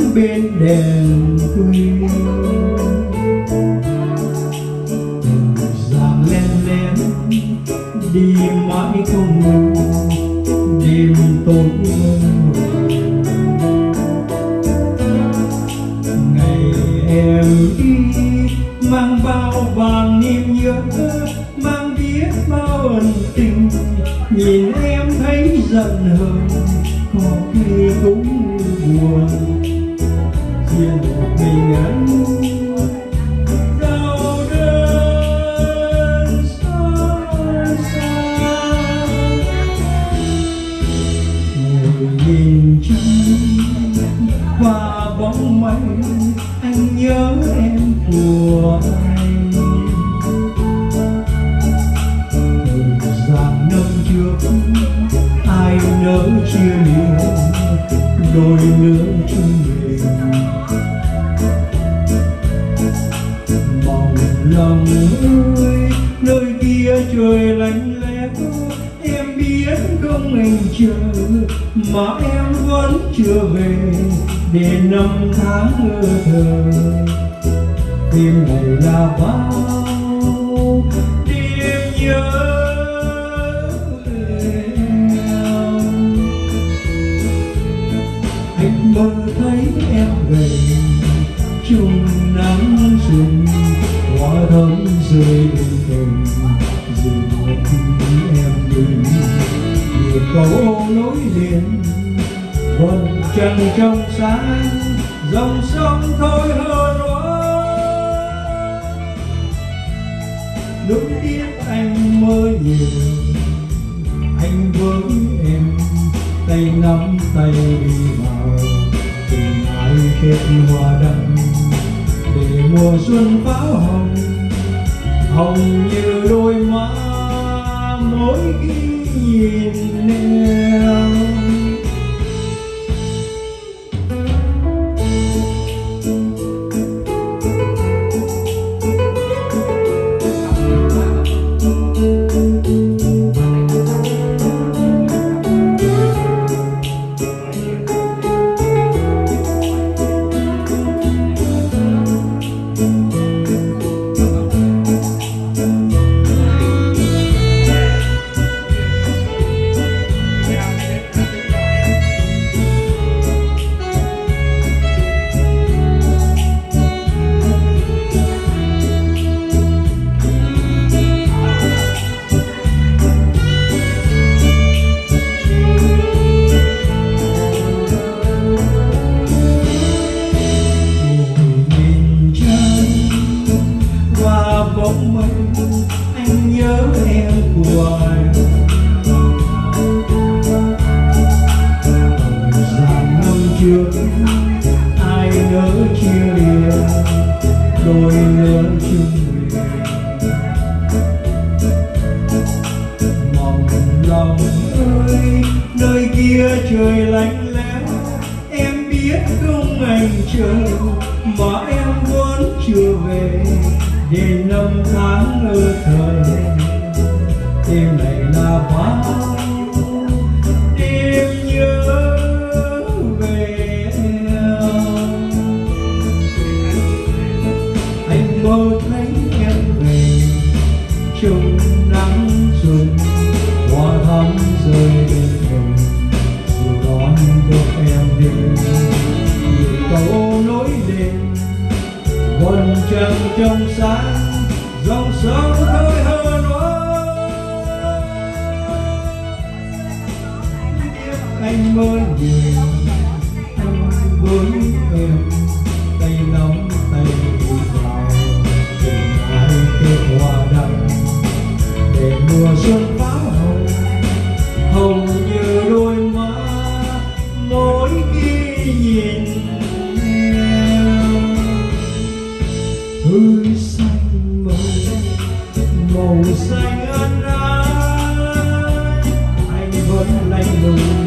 bên đèn quê. Dàng len lén đi mãi không ngừng, đêm tối ngày em đi mang bao vàng niềm nhớ, mang biết bao ân tình. Nhìn em thấy giận hờn, có khi cũng buồn, riêng một mình anh đau đớn xót xa. Ngồi nhìn trăng qua bóng mây, anh nhớ em của anh. Dàng năm trước ai nỡ chia lìa đôi lứa chung mình. Mong lòng ơi nơi kia trời lạnh lẽo, em biết không anh chờ mà em vẫn chưa về, để năm tháng lơ thơ. Đêm này là bao đêm nhớ em. Anh mơ thấy em về chung nắng xuân, hoa thắm rơi bên cành, rồi một em đi nhiều câu nối liền. Vầng trăng trong sáng, dòng sông thôi hơn quá. Đúng biết anh mơ nhiều, anh với em tay nắm tay đi vào tình ai kết hoa đăng, để mùa xuân pháo hồng hồng như đôi má mỗi khi nhìn em. Bóng mây anh nhớ em của anh. Dàng năm trước ai nỡ chia lìa đôi lứa chung mình. Mong lòng ơi nơi kia trời lạnh lẽo, em biết không anh chờ mà em vẫn chưa về, để năm tháng lơ thời. Đêm này là bao đêm nhớ về em. Anh mơ thấy em về trong nắng xuân, hoa thắm rơi bên cành, rồi đón bước em đến nhiều câu nối đêm. Vầng trăng trong sáng, dòng sông khơi hơn quá. Anh mơ nhiều, anh với em tay nắm tay đi vào tình ai kết hoa đăng, để mùa xuân pháo hồng hồng như đôi má mỗi khi nhìn em. Hương xanh màu xanh ân ái, anh vẫn lạnh lùng